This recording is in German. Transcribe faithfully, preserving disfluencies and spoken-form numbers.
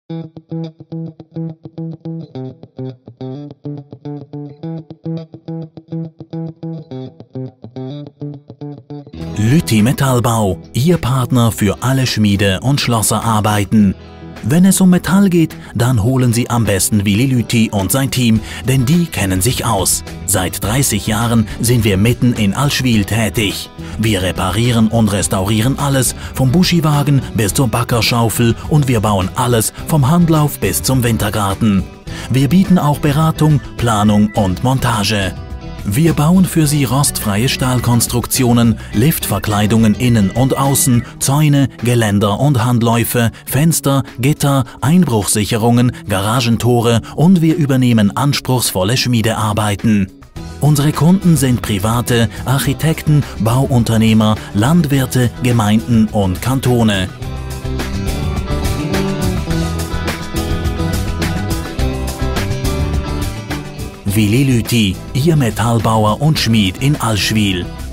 Lütti Metallbau, Ihr Partner für alle Schmiede- und Schlosserarbeiten. Wenn es um Metall geht, dann holen Sie am besten Willi Lüthi und sein Team, denn die kennen sich aus. Seit dreißig Jahren sind wir mitten in Allschwil tätig. Wir reparieren und restaurieren alles, vom Buschiwagen bis zur Baggerschaufel, und wir bauen alles vom Handlauf bis zum Wintergarten. Wir bieten auch Beratung, Planung und Montage. Wir bauen für Sie rostfreie Stahlkonstruktionen, Liftverkleidungen innen und außen, Zäune, Geländer und Handläufe, Fenster, Gitter, Einbruchsicherungen, Garagentore, und wir übernehmen anspruchsvolle Schmiedearbeiten. Unsere Kunden sind Private, Architekten, Bauunternehmer, Landwirte, Gemeinden und Kantone. Willi Lüthi, Ihr Metallbauer und Schmied in Allschwil.